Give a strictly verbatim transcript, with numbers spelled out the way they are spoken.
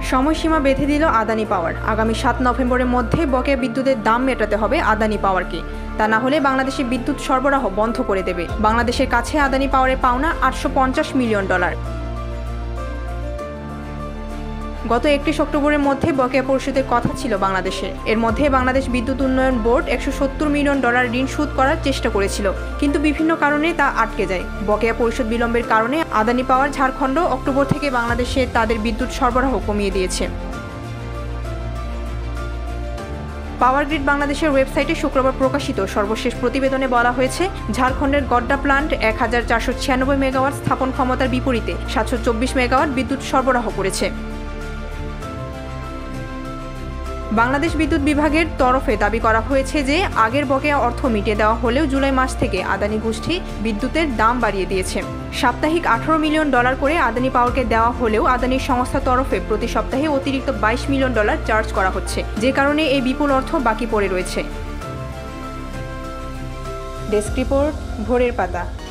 সময়সীমা বেঁধে দিল আদানি পাওয়ার। আগামী সাত নভেম্বরের মধ্যে বকেয়া বিদ্যুতের দাম মেটাতে হবে আদানি পাওয়ারকে। তা না হলে বাংলাদেশে বিদ্যুৎ সরবরাহ বন্ধ করে দেবে। বাংলাদেশের কাছে আদানি পাওয়ারের পাওনা আটশো পঞ্চাশ মিলিয়ন ডলার। গত একত্রিশ অক্টোবরের মধ্যে বকেয়া পরিশোধের কথা ছিল বাংলাদেশের। এর মধ্যে বাংলাদেশ বিদ্যুৎ উন্নয়ন বোর্ড একশো সত্তর মিলিয়ন ডলার ঋণ শোধ করার চেষ্টা করেছিল, কিন্তু বিভিন্ন কারণে তা আটকে যায়। বকেয়া পরিশোধ বিলম্বের কারণে আদানি পাওয়ার ঝাড়খণ্ড অক্টোবর থেকে বাংলাদেশে তাদের বিদ্যুৎ সরবরাহ কমিয়ে দিয়েছে। পাওয়ার গ্রিড বাংলাদেশের ওয়েবসাইটে শুক্রবার প্রকাশিত সর্বশেষ প্রতিবেদনে বলা হয়েছে, ঝাড়খণ্ডের গড্ডা প্লান্ট এক হাজার চারশো ছিয়ানব্বই মেগাওয়াট স্থাপন ক্ষমতার বিপরীতে সাতশো চব্বিশ মেগাওয়াট বিদ্যুৎ সরবরাহ করেছে। বাংলাদেশ বিদ্যুৎ বিভাগের তরফে দাবি করা হয়েছে যে আগের বকেয়া অর্থ মিটিয়ে দেওয়া হলেও জুলাই মাস থেকে আদানি গোষ্ঠী বিদ্যুতের দাম বাড়িয়ে দিয়েছে। সাপ্তাহিক আঠারো মিলিয়ন ডলার করে আদানি পাওয়ারকে দেওয়া হলেও আদানির সংস্থার তরফে প্রতি সপ্তাহে অতিরিক্ত বাইশ মিলিয়ন ডলার চার্জ করা হচ্ছে, যে কারণে এই বিপুল অর্থ বাকি পড়ে রয়েছে। ডেস্ক রিপোর্ট, ভোরের পাতা।